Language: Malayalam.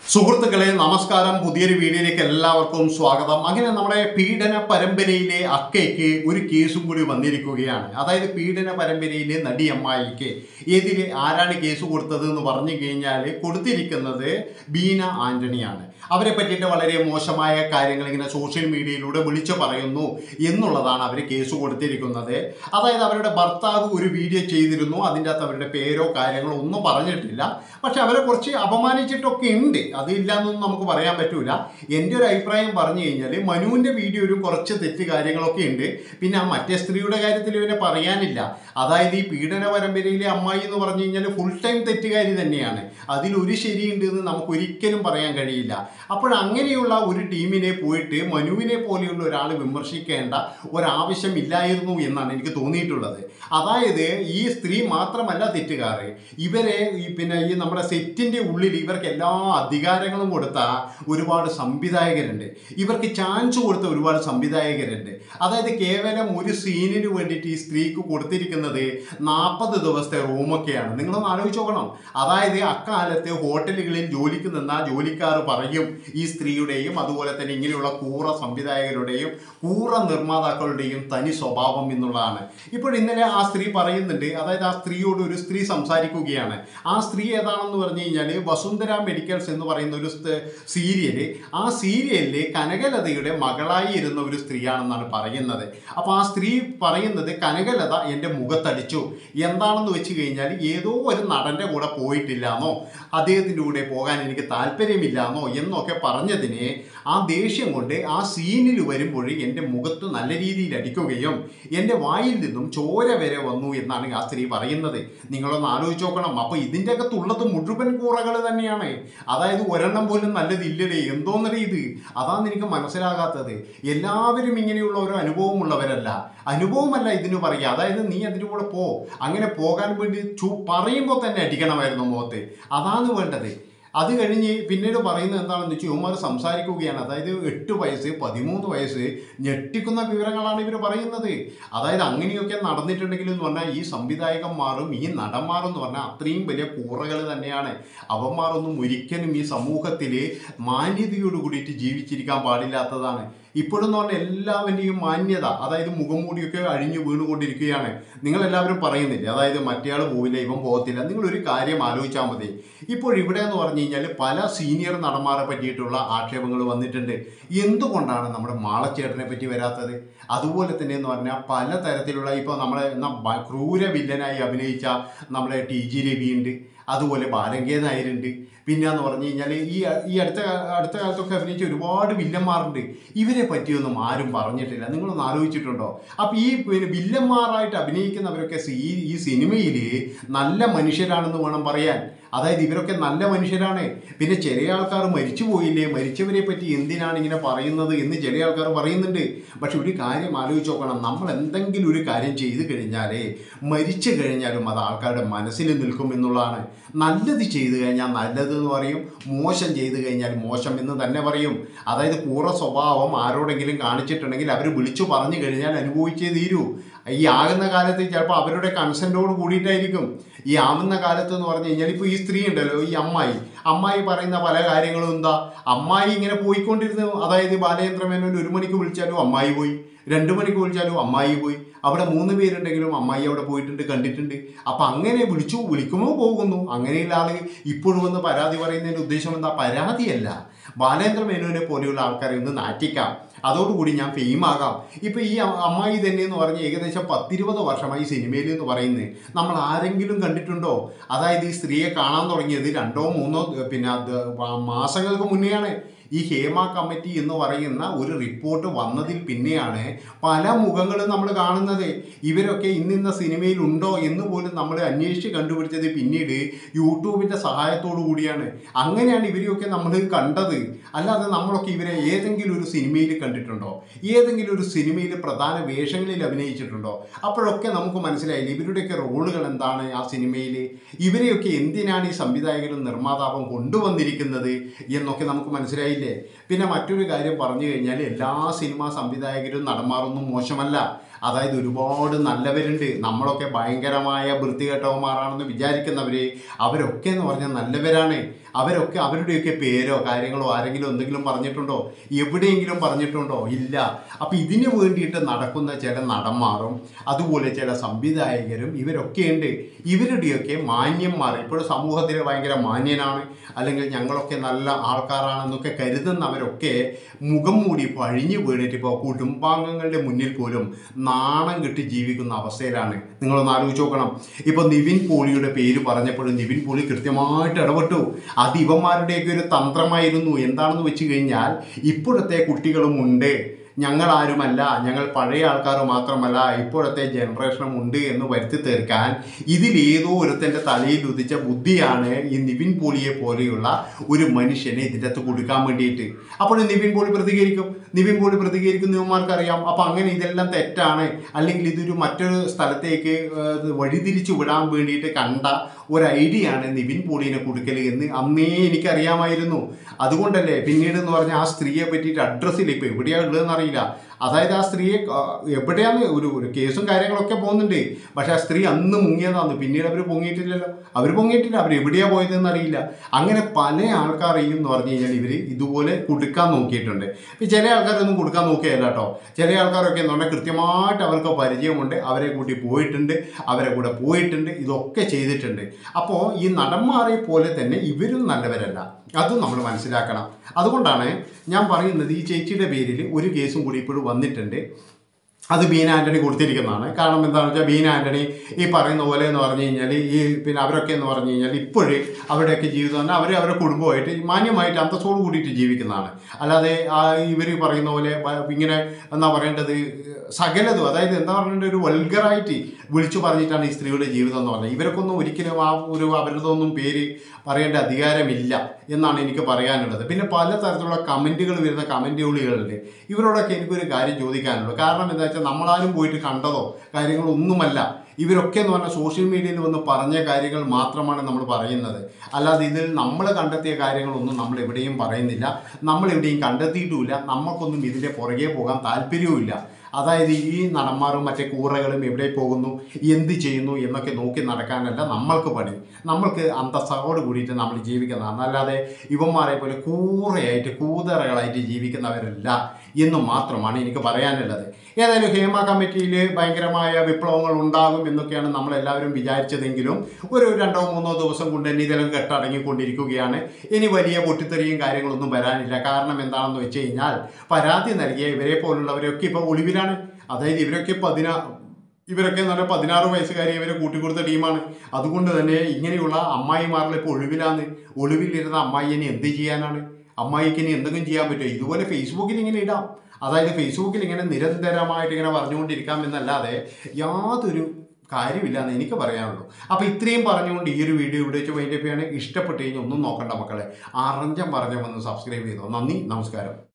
സുഹൃത്തുക്കളെ നമസ്കാരം. പുതിയൊരു വീഡിയോയിലേക്ക് എല്ലാവർക്കും സ്വാഗതം. അങ്ങനെ നമ്മുടെ പീഡന പരമ്പരയിലെ അക്കയ്ക്ക് ഒരു കേസും കൂടി വന്നിരിക്കുകയാണ്. അതായത് പീഡന പരമ്പരയിലെ നടി അമ്മായിക്ക് എതിരെ ആരാണ് കേസ് കൊടുത്തത് എന്ന് പറഞ്ഞു കഴിഞ്ഞാൽ കൊടുത്തിരിക്കുന്നത് ബീന ആന്റണിയാണ്. അവരെ പറ്റിയിട്ട് വളരെ മോശമായ കാര്യങ്ങൾ ഇങ്ങനെ സോഷ്യൽ മീഡിയയിലൂടെ വിളിച്ചു പറയുന്നു എന്നുള്ളതാണ് അവർ കേസ് കൊടുത്തിരിക്കുന്നത്. അതായത് അവരുടെ ഭർത്താവ് ഒരു വീഡിയോ ചെയ്തിരുന്നു, അതിൻ്റെ അകത്ത് അവരുടെ പേരോ കാര്യങ്ങളോ ഒന്നും പറഞ്ഞിട്ടില്ല. പക്ഷെ അവരെ കുറച്ച് അപമാനിച്ചിട്ടൊക്കെ ഉണ്ട്, അതില്ല എന്നൊന്നും നമുക്ക് പറയാൻ പറ്റൂല. എൻ്റെ ഒരു അഭിപ്രായം പറഞ്ഞു കഴിഞ്ഞാൽ മനുവിൻ്റെ വീഡിയോയിലും കുറച്ച് തെറ്റ് കാര്യങ്ങളൊക്കെ ഉണ്ട്. പിന്നെ ആ മറ്റേ സ്ത്രീയുടെ കാര്യത്തിൽ ഇവനെ പറയാനില്ല. അതായത് ഈ പീഡന പരമ്പരയിലെ അമ്മായി എന്ന് പറഞ്ഞു കഴിഞ്ഞാൽ ഫുൾ ടൈം തെറ്റുകാരി തന്നെയാണ്. അതിലൊരു ശരിയുണ്ട് എന്ന് നമുക്ക് ഒരിക്കലും പറയാൻ കഴിയില്ല. അപ്പോൾ അങ്ങനെയുള്ള ഒരു ടീമിനെ പോയിട്ട് മനുവിനെ പോലെയുള്ള ഒരാൾ വിമർശിക്കേണ്ട ഒരാവശ്യം ഇല്ലായിരുന്നു എന്നാണ് എനിക്ക് തോന്നിയിട്ടുള്ളത്. അതായത് ഈ സ്ത്രീ മാത്രമല്ല തെറ്റുകാർ, ഇവരെ ഈ നമ്മുടെ സെറ്റിൻ്റെ ഉള്ളിൽ ഇവർക്ക് എല്ലാ അധികാരങ്ങളും കൊടുത്ത ഒരുപാട് സംവിധായകരുണ്ട്, ഇവർക്ക് ചാൻസ് കൊടുത്ത ഒരുപാട് സംവിധായകരുണ്ട്. അതായത് കേവലം ഒരു സീനിന് വേണ്ടിയിട്ട് ഈ സ്ത്രീക്ക് കൊടുത്തിരിക്കുന്നത് 40 ദിവസത്തെ റൂമൊക്കെയാണ്. നിങ്ങളൊന്ന് ആലോചിച്ച് നോക്കണം. അതായത് അക്കാലത്ത് ഹോട്ടലുകളിൽ ജോലിക്ക് നിന്ന ജോലിക്കാർ പറയും ഈ സ്ത്രീയുടെയും അതുപോലെ തന്നെ ഇങ്ങനെയുള്ള കൂറ സംവിധായകരുടെയും കൂറ നിർമ്മാതാക്കളുടെയും തനി സ്വഭാവം എന്നുള്ളതാണ്. ഇപ്പോൾ ഇന്നലെ ആ സ്ത്രീ പറയുന്നുണ്ട്. അതായത് ആ സ്ത്രീയോട് ഒരു സ്ത്രീ സംസാരിക്കുകയാണ്. ആ സ്ത്രീ ഏതാണെന്ന് പറഞ്ഞു കഴിഞ്ഞാൽ വസുന്ധര മെഡിക്കൽസ് എന്ന് പറയുന്ന ഒരു സീരിയല്, ആ സീരിയലിൽ കനകലതയുടെ മകളായി ഇരുന്ന ഒരു സ്ത്രീയാണെന്നാണ് പറയുന്നത്. അപ്പോൾ ആ സ്ത്രീ പറയുന്നത് കനകലത എൻ്റെ മുഖത്തടിച്ചു. എന്താണെന്ന് വെച്ച് കഴിഞ്ഞാൽ ഏതോ ഒരു നടൻ്റെ കൂടെ പോയിട്ടില്ലാന്നോ, അദ്ദേഹത്തിൻ്റെ കൂടെ പോകാൻ എനിക്ക് താല്പര്യമില്ലാന്നോ എന്നൊക്കെ പറഞ്ഞതിന് ആ ദേഷ്യം കൊണ്ട് ആ സീനിൽ വരുമ്പോൾ എൻ്റെ മുഖത്ത് നല്ല രീതിയിൽ അടിക്കുകയും എൻ്റെ വായിൽ നിന്നും ചോര വരെ വന്നു എന്നാണ് ആ സ്ത്രീ പറയുന്നത്. നിങ്ങളൊന്ന് ആലോചിച്ച് നോക്കണം. അപ്പോൾ ഇതിൻ്റെ അകത്തുള്ളത് മുഴുവൻ കൂറകൾ തന്നെയാണ്. അതായത് ഒരെണ്ണം പോലും നല്ലതില്ലടേ, എന്തോന്നടേ ഇത്, അതാണ് എനിക്ക് മനസ്സിലാകാത്തത്. എല്ലാവരും ഇങ്ങനെയുള്ള ഓരോ അനുഭവമുള്ളവരല്ല, അനുഭവമല്ല ഇതിന് പറയുക. അതായത് നീ അതിൻ്റെ കൂടെ പോ, അങ്ങനെ പോകാൻ വേണ്ടി പറയുമ്പോൾ തന്നെ അടിക്കണമായിരുന്നു മുഖത്ത്, അതാണ് വേണ്ടത്. അത് കഴിഞ്ഞ് പിന്നീട് പറയുന്നത് എന്താണെന്ന് വെച്ചാൽ ഇവന്മാർ സംസാരിക്കുകയാണ്. അതായത് 8 വയസ്സ് 13 വയസ്സ് ഞെട്ടിക്കുന്ന വിവരങ്ങളാണ് ഇവർ പറയുന്നത്. അതായത് അങ്ങനെയൊക്കെ നടന്നിട്ടുണ്ടെങ്കിൽ എന്ന് പറഞ്ഞാൽ ഈ സംവിധായകന്മാരും ഈ നടന്മാരും എന്ന് പറഞ്ഞാൽ അത്രയും വലിയ കൂറകൾ തന്നെയാണ്. അവന്മാരൊന്നും ഒരിക്കലും ഈ സമൂഹത്തിൽ മാന്യതയോട് കൂടിയിട്ട് ജീവിച്ചിരിക്കാൻ പാടില്ലാത്തതാണ്. ഇപ്പോഴെന്ന് പറഞ്ഞാൽ എല്ലാവരുടെയും മാന്യത, അതായത് മുഖംമൂടിയൊക്കെ അഴിഞ്ഞു വീണുകൊണ്ടിരിക്കുകയാണ്. നിങ്ങളെല്ലാവരും പറയുന്നില്ല, അതായത് മറ്റേയാൾ പോവില്ല, ഇവൻ പോകത്തില്ല. നിങ്ങളൊരു കാര്യം ആലോചിച്ചാൽ മതി. ഇപ്പോൾ ഇവിടെ എന്ന് പറഞ്ഞു കഴിഞ്ഞാൽ പല സീനിയർ നടന്മാരെ പറ്റിയിട്ടുള്ള ആക്ഷേപങ്ങൾ വന്നിട്ടുണ്ട്. എന്തുകൊണ്ടാണ് നമ്മുടെ മാളച്ചേട്ടനെ പറ്റി വരാത്തത്? അതുപോലെ തന്നെ എന്ന് പറഞ്ഞാൽ പല തരത്തിലുള്ള ഇപ്പോൾ നമ്മളെ ക്രൂര വില്ലനായി അഭിനയിച്ച നമ്മുടെ TG രവിയുണ്ട്, അതുപോലെ ബാലങ്കേ നായരുണ്ട്. പിന്നെന്ന് പറഞ്ഞു കഴിഞ്ഞാൽ ഈ അടുത്ത കാലത്തൊക്കെ അഭിനയിച്ച ഒരുപാട് വില്ലന്മാരുണ്ട്. ഇവരെ പറ്റിയൊന്നും ആരും പറഞ്ഞിട്ടില്ല. നിങ്ങളൊന്ന് ആലോചിച്ചിട്ടുണ്ടോ? അപ്പോൾ ഈ വില്ലന്മാരായിട്ട് അഭിനയിക്കുന്നവരൊക്കെ ഈ സിനിമയിൽ നല്ല മനുഷ്യരാണെന്ന് വേണം പറയാൻ. അതായത് ഇവരൊക്കെ നല്ല മനുഷ്യരാണ്. പിന്നെ ചില ആൾക്കാർ മരിച്ചു പോയില്ലേ, മരിച്ചവരെ പറ്റി എന്തിനാണ് ഇങ്ങനെ പറയുന്നത് എന്ന് ചില ആൾക്കാർ പറയുന്നുണ്ട്. പക്ഷെ ഒരു കാര്യം ആലോചിച്ച് നോക്കണം. നമ്മൾ എന്തെങ്കിലും ഒരു കാര്യം ചെയ്തു കഴിഞ്ഞാൽ മരിച്ചു കഴിഞ്ഞാലും അത് ആൾക്കാരുടെ മനസ്സിൽ നിൽക്കും എന്നുള്ളതാണ്. നല്ലത് ചെയ്തു കഴിഞ്ഞാൽ നല്ലത് എന്ന് പറയും, മോശം ചെയ്തു കഴിഞ്ഞാൽ മോശം എന്ന് തന്നെ പറയും. അതായത് കൂറ സ്വഭാവം ആരോടെങ്കിലും കാണിച്ചിട്ടുണ്ടെങ്കിൽ അവർ വിളിച്ചു പറഞ്ഞു കഴിഞ്ഞാൽ അനുഭവിച്ചേ തീരൂ. ഈ ആകുന്ന കാലത്ത് ചിലപ്പോൾ അവരുടെ കൺസെൻറ്റോട് കൂടിയിട്ടായിരിക്കും. ഈ ആവുന്ന കാലത്ത് എന്ന് പറഞ്ഞു കഴിഞ്ഞാൽ ഇപ്പോൾ ഈ സ്ത്രീ ഉണ്ടല്ലോ, ഈ അമ്മായി പറയുന്ന പല കാര്യങ്ങളും എന്താ, അമ്മായി ഇങ്ങനെ പോയിക്കൊണ്ടിരുന്നു. അതായത് ബാലചന്ദ്രമേനോൻ 1 മണിക്ക് വിളിച്ചാലും അമ്മായി പോയി, 2 മണിക്ക് വിളിച്ചാലും അമ്മായി പോയി. അവിടെ 3 പേരുണ്ടെങ്കിലും അമ്മായി അവിടെ പോയിട്ടുണ്ട്, കണ്ടിട്ടുണ്ട്. അപ്പം അങ്ങനെ വിളിക്കുമ്പോൾ പോകുന്നു. അങ്ങനെയുള്ള ആൾ ഇപ്പോഴും വന്ന് പരാതി പറയുന്നതിൻ്റെ ഉദ്ദേശം എന്താ? പരാതിയല്ല, ബാലേന്ദ്രമേനോനെ പോലെയുള്ള ആൾക്കാരെ ഒന്ന് നാറ്റിക്കാം, അതോടുകൂടി ഞാൻ ഫെയിമാകാം. ഇപ്പോൾ ഈ അമ്മായി തന്നെ എന്ന് പറഞ്ഞ് ഏകദേശം 10-20 വർഷമായി സിനിമയിൽ എന്ന് പറയുന്നത് നമ്മൾ ആരെങ്കിലും കണ്ടിട്ടുണ്ടോ? അതായത് ഈ സ്ത്രീയെ കാണാൻ തുടങ്ങിയത് 2-3 മാസങ്ങൾക്ക് മുന്നെയാണ്. ഈ ഹേമ കമ്മിറ്റി എന്ന് പറയുന്ന ഒരു റിപ്പോർട്ട് വന്നതിൽ പിന്നെയാണ് പല മുഖങ്ങളും നമ്മൾ കാണുന്നത്. ഇവരൊക്കെ ഇന്നിന്ന സിനിമയിലുണ്ടോ എന്ന് പോലും നമ്മൾ അന്വേഷിച്ച് കണ്ടുപിടിച്ചത് പിന്നീട് യൂട്യൂബിൻ്റെ സഹായത്തോടു കൂടിയാണ്. അങ്ങനെയാണ് ഇവരെയൊക്കെ നമ്മൾ കണ്ടത്. അല്ലാതെ നമ്മളൊക്കെ ഇവരെ ഏതെങ്കിലും ഒരു സിനിമയിൽ കണ്ടിട്ടുണ്ടോ? ഏതെങ്കിലും ഒരു സിനിമയിൽ പ്രധാന വേഷങ്ങളിൽ അഭിനയിച്ചിട്ടുണ്ടോ? അപ്പോഴൊക്കെ നമുക്ക് മനസ്സിലായില്ല ഇവരുടെയൊക്കെ റോളുകൾ എന്താണ് ആ സിനിമയിൽ, ഇവരെയൊക്കെ എന്തിനാണ് ഈ സംവിധായകരും നിർമ്മാതാവും കൊണ്ടുവന്നിരിക്കുന്നത് എന്നൊക്കെ നമുക്ക് മനസ്സിലായില്ല. പിന്നെ മറ്റൊരു കാര്യം പറഞ്ഞു കഴിഞ്ഞാൽ എല്ലാ സിനിമാ സംവിധായകരും നടന്മാരൊന്നും മോശമല്ല. അതായത് ഒരുപാട് നല്ലവരുണ്ട്. നമ്മളൊക്കെ ഭയങ്കരമായ വൃത്തികെട്ടവന്മാരാണെന്ന് വിചാരിക്കുന്നവർ, അവരൊക്കെ എന്ന് പറഞ്ഞാൽ നല്ലവരാണ്. അവരൊക്കെ അവരുടെയൊക്കെ പേരോ കാര്യങ്ങളോ ആരെങ്കിലും എന്തെങ്കിലും പറഞ്ഞിട്ടുണ്ടോ? എവിടെയെങ്കിലും പറഞ്ഞിട്ടുണ്ടോ? ഇല്ല. അപ്പം ഇതിനു വേണ്ടിയിട്ട് നടക്കുന്ന ചില നടന്മാരും അതുപോലെ ചില സംവിധായകരും ഇവരൊക്കെയുണ്ട്. ഇവരുടെയൊക്കെ മാന്യന്മാർ ഇപ്പോഴും സമൂഹത്തിൽ ഭയങ്കര മാന്യനാണ്, അല്ലെങ്കിൽ ഞങ്ങളൊക്കെ നല്ല ആൾക്കാരാണെന്നൊക്കെ കരുതുന്നവരൊക്കെ മുഖം മൂടി പഴിഞ്ഞു വീണിട്ട് ഇപ്പോൾ കുടുംബാംഗങ്ങളുടെ മുന്നിൽ പോലും നാണം കെട്ടി ജീവിക്കുന്ന അവസ്ഥയിലാണ്. നിങ്ങളൊന്ന് ആലോചിച്ച് നോക്കണം. ഇപ്പോൾ നിവിൻ പോളിയുടെ പേര് പറഞ്ഞപ്പോഴും നിവിൻ പോളി കൃത്യമായിട്ട് ഇടപെട്ടു. അത് ഇവന്മാരുടെയൊക്കെ ഒരു തന്ത്രമായിരുന്നു. എന്താണെന്ന് വെച്ച് കഴിഞ്ഞാൽ ഇപ്പോഴത്തെ കുട്ടികളുമുണ്ട്, ഞങ്ങളാരുമല്ല, ഞങ്ങൾ പഴയ ആൾക്കാർ മാത്രമല്ല, ഇപ്പോഴത്തെ ജനറേഷനും ഉണ്ട് എന്ന് വരുത്തി തീർക്കാൻ ഇതിലേതോ ഒരുത്തൻ്റെ തലയിൽ ഉദിച്ച ബുദ്ധിയാണ് ഈ നിവിൻ പോളിയെ പോലെയുള്ള ഒരു മനുഷ്യനെ ഇതിൻ്റെ അകത്ത് കൊടുക്കാൻ വേണ്ടിയിട്ട്. അപ്പോൾ നിവിൻ പോളി പ്രതികരിക്കുന്ന ഇവന്മാർക്കറിയാം. അപ്പോൾ അങ്ങനെ ഇതെല്ലാം തെറ്റാണ്, അല്ലെങ്കിൽ ഇതൊരു മറ്റൊരു സ്ഥലത്തേക്ക് വഴിതിരിച്ചു വിടാൻ വേണ്ടിയിട്ട് കണ്ട ഒരു ഐഡിയ ആണ് നിവിൻ പോളിനെ കൊടുക്കൽ എന്ന് അന്നേ എനിക്കറിയാമായിരുന്നു. അതുകൊണ്ടല്ലേ പിന്നീട് എന്ന് പറഞ്ഞാൽ ആ സ്ത്രീയെ പറ്റിയിട്ട് അഡ്രസ്സില്ല, ഇപ്പോൾ എവിടെയാണ് ഉള്ളതെന്ന് അറിയില്ല. അതായത് ആ സ്ത്രീയെ എവിടെയാണ് ഒരു കേസും കാര്യങ്ങളൊക്കെ പോകുന്നുണ്ട്, പക്ഷെ ആ സ്ത്രീ അന്ന് മുങ്ങിയതാണ്. പിന്നീട് അവർ പൊങ്ങിയിട്ടില്ലല്ലോ, അവർ എവിടെയാണ് പോയതെന്ന് അറിയില്ല. അങ്ങനെ പല ആൾക്കാരെയും എന്ന് പറഞ്ഞു കഴിഞ്ഞാൽ ഇവർ ഇതുപോലെ കൊടുക്കാൻ നോക്കിയിട്ടുണ്ട്. ചില ആൾക്കാരൊന്നും കൊടുക്കാൻ നോക്കിയല്ല കേട്ടോ. ചില ആൾക്കാരൊക്കെ എന്ന് പറഞ്ഞാൽ കൃത്യമായിട്ട് അവർക്ക് പരിചയമുണ്ട്, അവരെ കൂട്ടി പോയിട്ടുണ്ട്, അവരെ കൂടെ പോയിട്ടുണ്ട്, ഇതൊക്കെ ചെയ്തിട്ടുണ്ട്. അപ്പോൾ ഈ നടന്മാരെ പോലെ തന്നെ ഇവരും നല്ലവരല്ല, അതും നമ്മൾ മനസ്സിലാക്കണം. അതുകൊണ്ടാണ് ഞാൻ പറയുന്നത് ഈ ചേച്ചിയുടെ പേരിൽ ഒരു കേസും കൂടി ഇപ്പോഴും വന്നിട്ടുണ്ട്. അത് ബീന ആൻ്റണി കൊടുത്തിരിക്കുന്നതാണ്. കാരണം എന്താണെന്ന് വെച്ചാൽ ബീന ആൻ്റണി ഈ പറയുന്ന പോലെ എന്ന് പറഞ്ഞു കഴിഞ്ഞാൽ പിന്നെ അവരൊക്കെ എന്ന് പറഞ്ഞു കഴിഞ്ഞാൽ ഇപ്പോഴേ അവരുടെയൊക്കെ ജീവിതം തന്നെ അവരുടെ കുടുംബമായിട്ട് മാന്യമായിട്ട് അന്തസ്സോട് കൂടിയിട്ട് ജീവിക്കുന്നതാണ്. അല്ലാതെ ഇവർ പറയുന്ന പോലെ ഇങ്ങനെ എന്താ പറയേണ്ടത് സകലതും, അതായത് എന്താ പറയേണ്ടത് ഒരു വൾഗറായിട്ട് വിളിച്ചു പറഞ്ഞിട്ടാണ് ഈ സ്ത്രീയുടെ ജീവിതം എന്ന് പറഞ്ഞത്. ഇവർക്കൊന്നും ഒരിക്കലും അവരുടെയൊന്നും പേര് പറയേണ്ട അധികാരമില്ല എന്നാണ് എനിക്ക് പറയാനുള്ളത്. പിന്നെ പലതരത്തിലുള്ള കമൻറ്റുകൾ വരുന്ന കമൻറ്റുകളുണ്ട്. ഇവരോടൊക്കെ എനിക്കൊരു കാര്യം ചോദിക്കാനുള്ളൂ. കാരണം എന്താ വെച്ചാൽ നമ്മളാരും പോയിട്ട് കണ്ടതോ കാര്യങ്ങളൊന്നുമല്ല. ഇവരൊക്കെ എന്ന് പറഞ്ഞാൽ സോഷ്യൽ മീഡിയയിൽ വന്ന് പറഞ്ഞ കാര്യങ്ങൾ മാത്രമാണ് നമ്മൾ പറയുന്നത്. അല്ലാതെ ഇതിൽ നമ്മൾ കണ്ടെത്തിയ കാര്യങ്ങളൊന്നും നമ്മൾ എവിടെയും പറയുന്നില്ല, നമ്മളെവിടെയും കണ്ടെത്തിയിട്ടുമില്ല. നമുക്കൊന്നും ഇതിൻ്റെ പുറകെ പോകാൻ താല്പര്യവുമില്ല. അതായത് ഈ നടന്മാരും മറ്റേ കൂറകളും എവിടെ പോകുന്നു, എന്ത് ചെയ്യുന്നു എന്നൊക്കെ നോക്കി നടക്കാനല്ല നമ്മൾക്ക് പണി. നമ്മൾക്ക് അന്തസ്സോട് കൂടിയിട്ട് നമ്മൾ ജീവിക്കുന്നതാണ്. അല്ലാതെ ഇവന്മാരെ പോലെ കൂതറകളായിട്ട് ജീവിക്കുന്നവരല്ല എന്ന് മാത്രമാണ് എനിക്ക് പറയാനുള്ളത്. ഏതായാലും ഹേമ കമ്മിറ്റിയിൽ ഭയങ്കരമായ വിപ്ലവങ്ങൾ ഉണ്ടാകും എന്നൊക്കെയാണ് നമ്മളെല്ലാവരും വിചാരിച്ചതെങ്കിലും ഒരു 2-3 ദിവസം കൊണ്ട് തന്നെ ഇതെല്ലാം കെട്ടടങ്ങിക്കൊണ്ടിരിക്കുകയാണ്. ഇനി വലിയ പൊട്ടിത്തെറിയും കാര്യങ്ങളൊന്നും വരാനില്ല. കാരണം എന്താണെന്ന് വെച്ച് കഴിഞ്ഞാൽ പരാതി നൽകിയ ഇവരെ പോലുള്ളവരൊക്കെ ഇപ്പോൾ ഒളിവിലാണ്. അതായത് ഇവരൊക്കെ എന്ന് പറഞ്ഞാൽ 16 വയസ്സുകാരി ഇവരെ കൂട്ടിക്കൊടുത്ത ടീമാണ്. അതുകൊണ്ട് തന്നെ ഇങ്ങനെയുള്ള അമ്മായിമാരിൽ ഇപ്പോൾ ഒളിവിലിരുന്ന അമ്മായിനെ എന്ത് ചെയ്യാനാണ്? അമ്മായിക്ക് ഇനി എന്തെങ്കിലും ചെയ്യാൻ പറ്റുമോ? ഇതുപോലെ ഫേസ്ബുക്കിൽ ഇങ്ങനെ ഇടാം, അതായത് ഫേസ്ബുക്കിൽ ഇങ്ങനെ നിരന്തരമായിട്ട് ഇങ്ങനെ പറഞ്ഞുകൊണ്ടിരിക്കാം എന്നല്ലാതെ യാതൊരു കാര്യമില്ലാന്ന് എനിക്ക് പറയാനുള്ളൂ. അപ്പോൾ ഇത്രയും പറഞ്ഞുകൊണ്ട് ഈ ഒരു വീഡിയോ ഇവിടെ വെച്ച് വൈൻഡപ്പ് ചെയ്യാണ്. ഇഷ്ടപ്പെട്ട് കഴിഞ്ഞാൽ ഒന്നും നോക്കണ്ട മക്കളെ, അറിഞ്ഞം പറഞ്ഞ വന്ന് സബ്സ്ക്രൈബ് ചെയ്തോ. നന്ദി, നമസ്കാരം.